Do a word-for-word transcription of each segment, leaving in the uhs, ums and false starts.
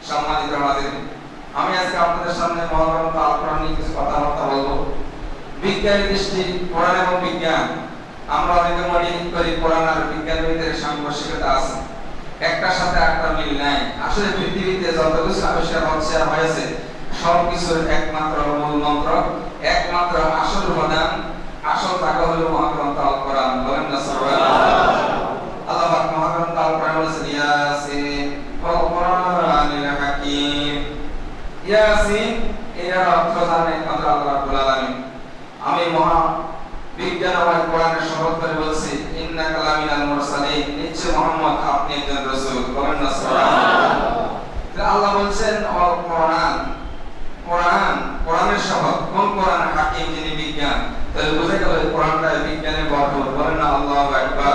সম্মানিত হাজির, আমি আজকে আপনাদের সামনে মহাগ্রন্থ আল কোরআন নিয়ে কিছু কথাবার্তা বলবো। বিজ্ঞানের দৃষ্টি কোরআন এবং বিজ্ঞান, আমরা অনেকে মনে করি কোরআন আর বিজ্ঞানের ভিতরে সাংঘর্ষিকতা আছে, একটার সাথে একটা মিল নাই। আসলে পৃথিবীতে যত কিছু আবিষ্কার হচ্ছে আর হয়েছে সবকিছুর একমাত্র মূল মন্ত্র, একমাত্র আসল উপাদান, আসল টাকা হলো মহাগ্রন্থ আল কোরআন। বলেন না সুবহানাল্লাহ। আল্লাহ পাক মহাগ্রন্থ আল কোরআন বলেছেন ইয়াসিন ওয়াল কোরআনিল হাকীম। ইয়াসিন এর অর্থ জানেন একমাত্র আল্লাহ রাব্বুল আলামিন। আমি মহা বিজ্ঞানময় কোরআনের শপথ করে বলছি ইন্নাকা লামিনাল মুরসালিন, নিশ্চয় মুহাম্মদ আপনি একজন রাসূল। বলেন না সুবহানাল্লাহ। আল্লাহ বলছেন ওয়াল কোরআন, কোরআন কোরআনের শপথ। কোন কোরআন? হাকীম, যিনি বিজ্ঞান। তাহলে বুঝে গেল কোরআনটা বিজ্ঞানের ভরপুর। বলেন না আল্লাহু আকবার।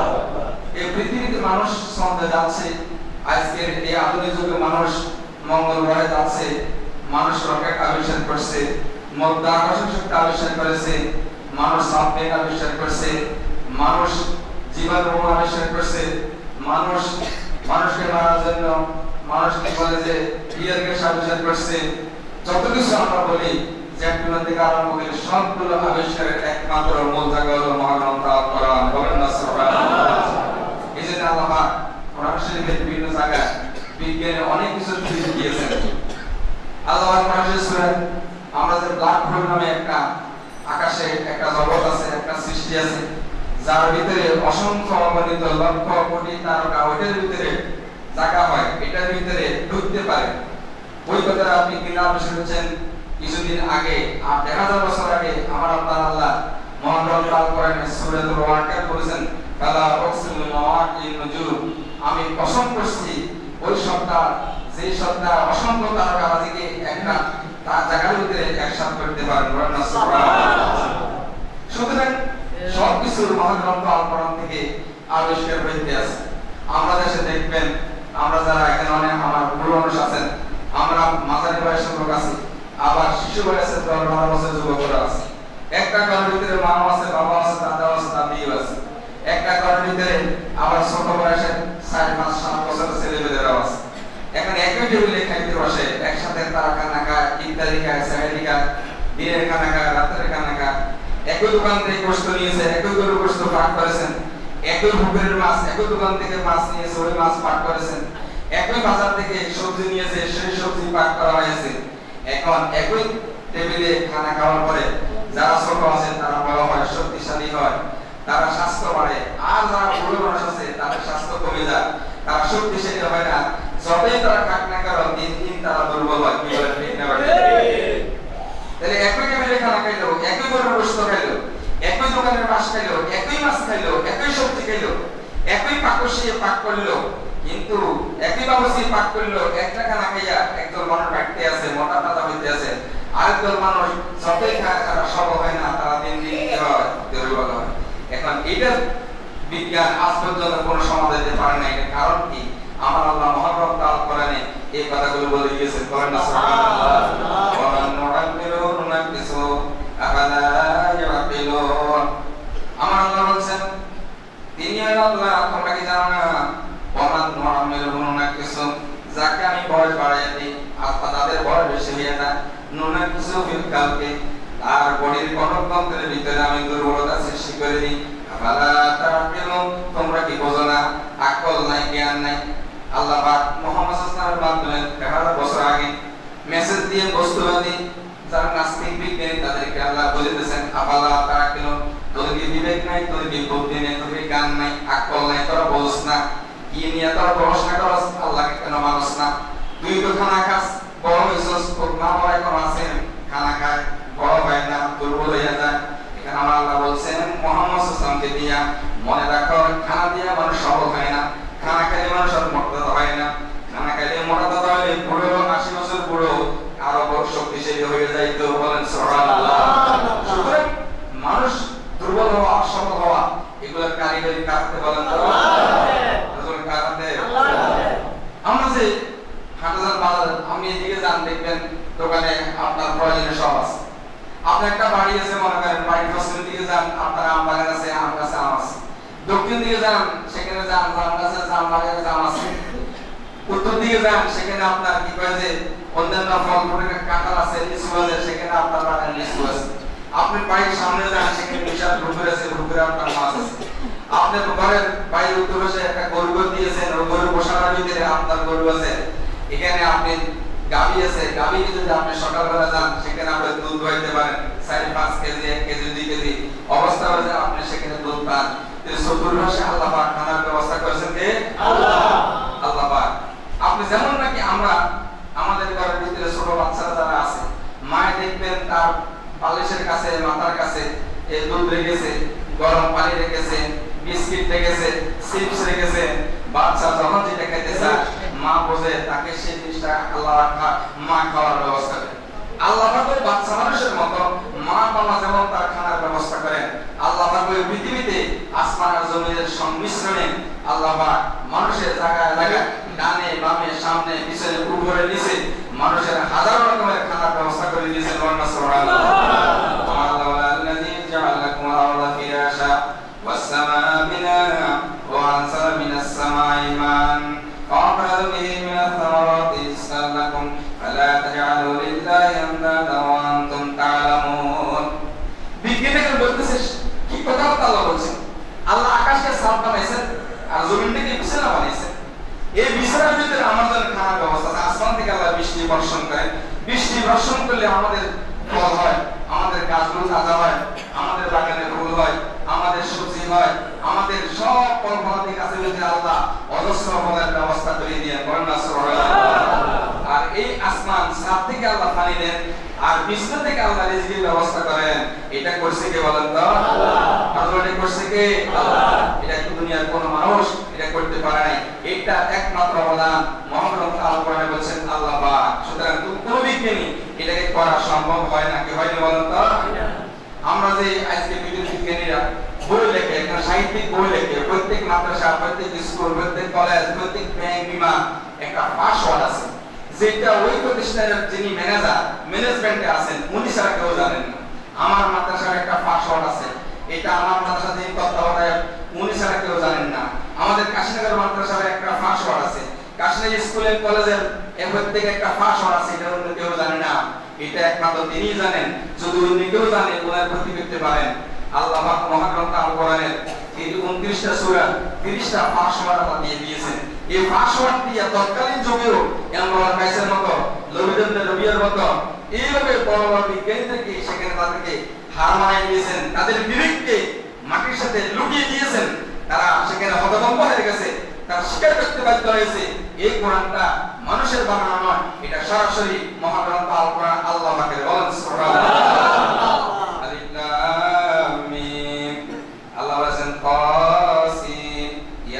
এই পৃথিবীতে মানুষ চন্দ্রে যাচ্ছে, আজকের এই আধুনিক যুগে মানুষ মঙ্গল গ্রহে যাচ্ছে, মানুষ রকেট আবিষ্কার করছে, মধ্য আকর্ষণ শক্তি আবিষ্কার করেছে, মানুষ সাবমেরিন আবিষ্কার করছে, মানুষ জীবাণু আবিষ্কার করছে, মানুষ মানুষকে মারার জন্য মানুষ কি বলে যে টিয়ার গ্যাস আবিষ্কার করছে। যত কিছু আমরা বলি জ্যাকটুনা থেকে আরম্ভ করে সবগুলো আবিষ্কারের একমাত্র মূল জায়গা হলো মহাগ্রন্থ আল কোরআন। বলেন না সুবহানাল্লাহ। এই যে আল্লাহ পাক কোরআন শরীফের বিভিন্ন জায়গায় বিজ্ঞানের অনেক কিছু দিয়ে দিয়েছেন। আল্লাহ পাক কোরআন শরীফে আমরা যে ব্ল্যাক হোল নামে একটা আকাশে একটা জগৎ আছে, একটা সৃষ্টি আছে, যার ভিতরে অসংখ্য অগণিত লক্ষ কোটি তারকা ওইটার ভিতরে জায়গা হয়, এটার ভিতরে ঢুকতে পারে। ওই কথাটা আপনি কিনা আবিষ্কার করেছেন কিছুদিন আগে, আর এক হাজার বছর আগে আমার আপনার আল্লাহ মহাগ্রন্থ আল কোরআনে সূরাতুল ওয়াকিয়া বলেছেন ফালা উকসিমু বিমাওয়াকিন নুজুম, আমি কসম করছি ওই সত্তা, যে সত্তা অসংখ্য তারকারাজিকে একটা তার জায়গার ভিতরে একসাথে করতে পারে। বলেন না সুবহানাল্লাহ। সুতরাং সবকিছুর মহাগ্রন্থ আল কোরআন থেকে আবিষ্কার হইতে আছে। আমরা দেশে দেখবেন, আমরা যারা এখানে অনেক আমার বুড়ো মানুষ আছেন, আমরা মাঝারি বয়সের লোক আছি, আবার শিশু বয়সের দশ বারো বছরের যুবকরা আছে। একটা ঘরের ভিতরে মা আছে, বাবা আছে, দাদা আছে, দাদিও আছে। একটা ঘরের ভিতরে আবার ছোট বয়সের চার পাঁচ সাত বছরের ছেলেমেয়েরাও আছে। এখন একই টেবিলে খাইতে বসে, একসাথে তারা খানা খায়, ইত্যাদি খায়, সাহেরি খায়, দিনের খানা খায়, রাতের খানা খায়। একই দোকান থেকে গোশত নিয়েছে, একই গরুর গোশত পাক করেছেন, একই পুকুরের মাছ একই দোকান থেকে মাছ নিয়েছে, ওই মাছ পাক করেছেন, একই বাজার থেকে সবজি নিয়েছে, সেই সবজি পাক করা হয়েছে। এখন একই টেবিলে খানা খাওয়ার পরে যারা ছোট আছেন তারা বড় হয়, শক্তিশালী হয়, তারা স্বাস্থ্য বাড়ে, আর যারা বুড়ো মানুষ আছে তাদের স্বাস্থ্য কমে যায়, তারা শক্তিশালী হয় না। যতই তারা খাক না করো, দিন দিন তারা দুর্বল হয়। কি বলেন ঠিক না? তাহলে একই টেবিলে খানা খাইলো, একই গরুর গোশত খাইলো, একই দোকানের মাছ খাইলো, একই মাছ খাইলো, একই সবজি খাইলো, একই পাকশিয়ে পাক করলো, কিন্তু একই বাবুসি পাক করলো, একটা খানা খাইয়া একজন মানুষ বাড়তে আছে, মোটা তাজা হইতে আছে, আরেকজন মানুষ যতই খায় তারা সবল হয় না, তারা দিন দিন কি হয়? দুর্বল হয়। এখন এটা বিজ্ঞান আজ পর্যন্ত কোনো সমাধান দিতে পারে না। এর কারণ কি? আমার আল্লাহ মহাগ্রন্থ আল কোরআনে এই কথাগুলো বলে দিয়েছেন। বলেন না সুবহানাল্লাহ। ওয়া নুআম্মিরু নুনাক্কিসু আফালা ইয়াকিলুন। আমার আল্লাহ বলেন তিনি আল্লাহ, তোমরা কি জানো না? ওয়া নুআম্মিরু নুনাক্কিসু, যাকে আমি বয়স বাড়াইয়া দিই আর তাদের বয়স বেশি হয়ে যায়, নুনাক্কিসু ফিল খালকি, আর বডির গঠনতন্ত্রের ভিতরে আমি দুর্বলতা সৃষ্টি করে দিই। আফালা তাকিলুন, তোমরা কি বোঝো না? আকল নাই, জ্ঞান নাই। আল্লাহ পাক মুহাম্মদ সাল্লাল্লাহু আলাইহি ওয়াসাল্লামের এক হাজার বছর আগে মেসেজ দিয়ে বস্তুবাদী যারা নাস্তিক বিজ্ঞানী তাদেরকে আল্লাহ বলে দিয়েছেন আফালা তাকিলুন, তোদের কি বিবেক নাই, তোদের কি বুদ্ধি নাই, তোদের জ্ঞান নাই, আকল নাই, তোরা বোঝস না, কি নিয়ে তোরা গবেষণা করস, আল্লাহকে কেন মানস না? তুই তো খানা খাস, বড় হইছস, তোর মা বাবা এখন আছেন, খানা খায়, বড় হয় না, দুর্বল হয়ে যায়। এখানে আমার আল্লাহ বলছেন মুহাম্মদ সাল্লাল্লাহু আলাইহি ওয়াসাল্লামকে দিয়া, মনে রাখো খানা দিয়া মানুষ সবল হয় না, খানা খাইলে মানুষ আর মোটা হয় না, খানা খাইলে মোটা দাদা হলে বুড়ো আশি বছর বুড়ো আরো বড় শক্তিশালী হয়ে যায়। তো বলেন সুবহানাল্লাহ। সুতরাং মানুষ দুর্বল হওয়া, অসবল হওয়া, এগুলোর কারিগরি কারণে বলেন তো রাসূল কারণে আমরা যে হাটাজার বাজার, আপনি এদিকে যান দেখবেন দোকানে আপনার প্রয়োজনীয় সব আছে। আপনার একটা বাড়ি আছে, মনে করেন বাড়ির পশ্চিম দিকে যান, আপনার আম বাগান আছে, আম গাছে আম আছে। দক্ষিণ দিকে যান, সেখানে জাম গাছ আছে, জাম বাগানে জাম আছে। উত্তর দিকে যান সেখানে আপনার কি কয় যে অন্যান্য ফল ফলের কাঁঠাল আছে, লিচু আছে, সেখানে আপনার বাগানে লিচু আছে। আপনি বাড়ির সামনে যান সেখানে বিশাল পুকুর আছে, পুকুরে আপনার মাছ আছে। আপনার ঘরের বাইরে উত্তর পাশে একটা গরু দিয়েছেন, ওই গরু বসানোর ভিতরে আপনার গরু আছে। এখানে আপনি গাভী আছে, গাভী যদি আপনি সকালবেলা যান সেখানে আপনি দুধ দোয়াইতে পারেন, চার পাঁচ কেজি এক কেজি দুই কেজি অবস্থা হয়ে আপনি সেখানে দুধ পান। চতুর্পাশে আল্লাহ পাক খানার ব্যবস্থা করেছেন কে? আল্লাহ। আল্লাহ পাক। আপনি যেমন নাকি আমরা আমাদের ঘরের ভিতরে ছোট বাচ্চারা যারা আছে, মায়ে দেখবেন তার বালিশের কাছে মাথার কাছে এই দুধ রেখেছে, গরম পানি রেখেছে, বিস্কিট রেখেছে, চিপস রেখেছে। বাচ্চা যখন যেটা খেতে চায় মা বোঝে তাকে সেই জিনিসটা আল্লাহ মা খাওয়ার ব্যবস্থা করে। আল্লাহ পাক ওই বাচ্চা মানুষের মতো মা বাবা যেমন তার খানার ব্যবস্থা করেন, আল্লাহ পাক ওই পৃথিবীতে আসমান আর জমিনের সংমিশ্রণে আল্লাহ পাক মানুষের জায়গায় জায়গায় ডানে বামে সামনে পিছনে উপরে নিচে মানুষের হাজার রকমের খানার ব্যবস্থা করে দিয়েছেন। সুবহানাল্লাহ। আল্লাহু আল্লাযী জাআলা লাকুম আল-আরদা ফিরাশা ওয়াস-সামা'a বিনা'a ওয়া আনসালা মিনাস সামা'i মা'an فأخرج به من الثمرات رزقا لكم فلا تجعلوا لله أندادا وأنتم تعلمون। বিজ্ঞানীরা বলতেছে কি কথা আল্লাহ বলছেন, আল্লাহ আকাশকে ছাদ বানাইছেন আর জমিনটাকে বিছানা বানাইছেন। এই বিছানার ভিতরে আমাদের খাওয়ার ব্যবস্থা আছে। আসমান থেকে আল্লাহ বৃষ্টি বর্ষণ করেন, বৃষ্টি বর্ষণ করলে আমাদের ফল হয়, আমাদের গাছগুলো তাজা হয়, আমাদের বাগানে ফুল হয়, আমাদের সবজি হয়, আমাদের সব ফল ফলাদি গাছের ভিতরে আল্লাহ অজস্র ফলের ব্যবস্থা করে দিয়ে বলেন সুবহানাল্লাহ। আর এই আসমান ছাদ থেকে আল্লাহ পানি দেন আর বিছনা থেকে আল্লাহ রিজিকের ব্যবস্থা করেন। এটা করছে কে বলেন তো? আল্লাহ। আর এটা করছে কে? আল্লাহ। এটা কি দুনিয়ার কোন মানুষ এটা করতে পারে নাই? এটা একমাত্র অবদান মহাগ্রন্থ আল কোরআনে বলেছেন আল্লাহ পাক। সুতরাং কোন বিজ্ঞানী এটাকে করা সম্ভব হয় না, কি হয় না বলেন তো? আমরা যে আজকে বিভিন্ন বিজ্ঞানীরা বই লেখে, একটা সাহিত্যিক বই লেখে, প্রত্যেক মাদ্রাসা, প্রত্যেক স্কুল, প্রত্যেক কলেজ, প্রত্যেক ব্যাংক বিমা একটা পাসওয়ার্ড আছে, যেটা ওই প্রতিষ্ঠানের যিনি ম্যানেজার ম্যানেজমেন্টে আছেন উনি ছাড়া কেউ জানেন না। আমার মাদ্রাসার একটা পাসওয়ার্ড আছে, এটা আমার মাদ্রাসা যিনি তত্ত্বাবধায়ক উনি ছাড়া কেউ জানেন না। আমাদের কাশীনগর মাদ্রাসার একটা পাসওয়ার্ড আছে, কাশীনগর স্কুলের কলেজের এর প্রত্যেক একটা পাসওয়ার্ড আছে, এটা অন্য কেউ জানে না। এটা একমাত্র তিনিই জানেন, যদি অন্য কেউ জানে ওনার ক্ষতি করতে পারেন। আল্লাহ পাক মহাগ্রন্থ আল কোরআনের এই উনত্রিশটা সূরা ত্রিশটা পাসওয়ার্ড আল্লাহ দিয়ে দিয়েছেন। এই পাসওয়ার্ড দিয়ে তৎকালীন যুগেও ইমরান কাইসের মতো, লবিদেন রবিয়ার মতো এইভাবে বড় বড় বিজ্ঞানীদেরকে সেখানে তাদেরকে হার মানিয়ে দিয়েছেন, তাদের বিবেককে মাটির সাথে লুটিয়ে দিয়েছেন। তারা সেখানে হতভম্ব হয়ে গেছে, তারা স্বীকার করতে বাধ্য হয়েছে এই কোরআনটা মানুষের বানানো নয়, এটা সরাসরি মহাগ্রন্থ আল কোরআন আল্লাহ পাকের। বলেন সুবহানাল্লাহ। আলিফ লাম মিম। আল্লাহ বলেন তাসিন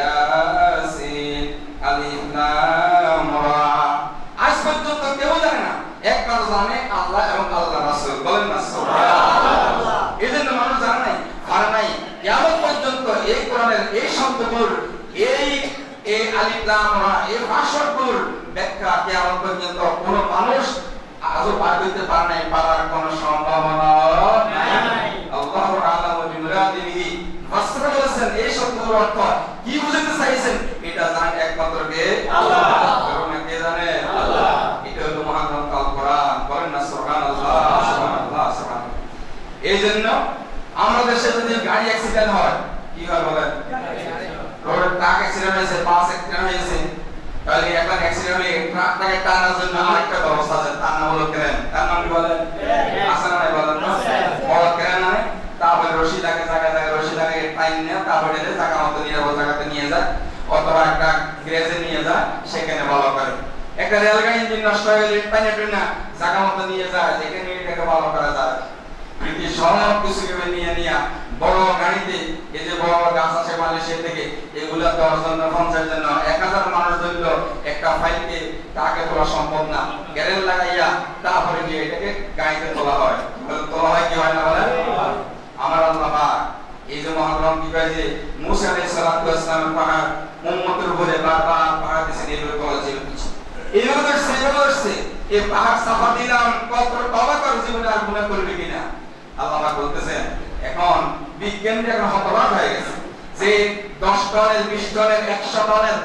ইয়াসিন আলিফ লাম রা। আজ পর্যন্ত কেউ জানে না, একমাত্র জানে আল্লাহ এবং আল্লাহর রাসূল। বলেন না সুবহানাল্লাহ। এজন্য মানুষ জানে নাই, আর নাই কিয়ামত পর্যন্ত এই কোরআনের এই শব্দগুলোর এই এই আলিফ লাম রা এই ভাষাগুলোর ব্যাখ্যা কিয়ামত পর্যন্ত কোন মানুষ আজও পার করতে পারে নাই, পারার কোন সম্ভাবনা নাই। আল্লাহু আ'লামু বিমুরাদিহি। ফাসসারা বলেছেন এই শব্দের অর্থ কি বুঝাতে চাইছেন এটা জানেন একমাত্র কে? আল্লাহ। কারণ কে জানে? আল্লাহ। এটা হলো মহাগ্রন্থ আল কোরআন। বলেন না সুবহানাল্লাহ। সুবহানাল্লাহ সুবহানাল্লাহ। এইজন্য আমাদের দেশে যদি গাড়ি অ্যাক্সিডেন্ট হয় কি হয় বলেন? রোড ট্রাক অ্যাক্সিডেন্ট হয়েছে, বাস অ্যাক্সিডেন্ট হয়েছে, তাহলে একটা অ্যাক্সিডেন্ট হলে ট্রাকটাকে টানার জন্য আরেকটা ব্যবস্থা আছে, তার নাম হলো ক্রেন। তার নাম কি বলেন? আছে না নাই বলেন? বড় ক্রেন নয়, তারপরে রশি লাগে, জায়গায় জায়গায় রশি লাগে, টাইম নিয়ে তারপরে জায়গা মতো নিরাপদ জায়গাতে নিয়ে যায়, অথবা একটা গ্যারেজে নিয়ে যায়, সেখানে ভালো করে। একটা রেলগাড়ি ইঞ্জিন নষ্ট হয়ে গেলে টাইনে টুইনা জায়গা মতো নিয়ে যায়, যেখানে এটাকে ভালো করা যায়। পৃথিবীর সব কিছুকে নিয়ে নিয়ে বড় গাড়িতে এই যে বড় গাছ আছে মালয়েশিয়া থেকে, এগুলা দেওয়ার জন্য পঞ্চাশ জন্য এক হাজার মানুষ ধরল একটা ফাইলকে তাকে তোলা সম্ভব না, গ্যারেল লাগাইয়া তারপরে গিয়ে এটাকে গাড়িতে তোলা হয়। তোলা হয় কি হয় না বলেন? আমার আল্লাহ পাক এই যে মহাগ্রন্থ কি কয় যে মুসা আলাইহিস সালাতু ওয়াস সালামের পাহাড় উম্মতের উপরে বারবার পাহাড় দিয়েছেন, এইভাবে তোলা জীবন দিচ্ছে, এইভাবে সেভাবে আসছে। এই পাহাড় সাফা দিলাম, কত তওবা কর, জীবনে আর গুনাহ করবে কিনা। আল্লাহ পাক বলতেছেন এখন বিজ্ঞানীরা এখন হতবাক হয়ে গেছে যে দশ টনের বিশ টনের একশো টনের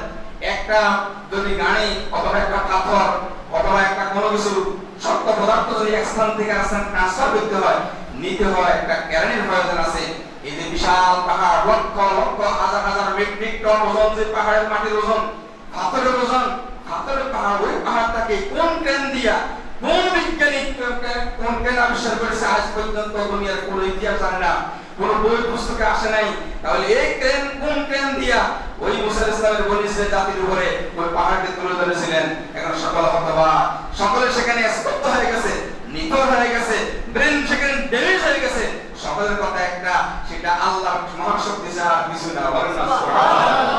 একটা যদি গাড়ি অথবা একটা পাথর অথবা একটা কোনো কিছু শক্ত পদার্থ যদি এক স্থান থেকে আর স্থানে ট্রান্সফার করতে হয়, নিতে হয়, একটা ক্যারেনের প্রয়োজন আছে। এই যে বিশাল পাহাড়, লক্ষ লক্ষ হাজার হাজার মেট্রিক টন ওজন, যে পাহাড়ের মাটির ওজন, পাথরের ওজন, পাথরের পাহাড়, ওই পাহাড়টাকে কোন ক্রেন দিয়া, কোন বিজ্ঞানী কোন ক্রেন আবিষ্কার করেছে আজ পর্যন্ত দুনিয়ার কোনো ইতিহাস জানে না, কোন বই পুস্তকে আসে নাই। তাহলে এই ক্রেন কোন ক্রেন দিয়া ওই মুসা ইসলামের বনি ইসরাইল জাতির উপরে ওই পাহাড়কে তুলে ধরেছিলেন। এখন সকল হতবা, সকলে সেখানে স্তব্ধ হয়ে গেছে, নিথর হয়ে গেছে, ব্রেন সেখানে ড্যামেজ হয়ে গেছে। সকলের কথা একটা, সেটা আল্লাহর মহাশক্তি ছাড়া কিছু না।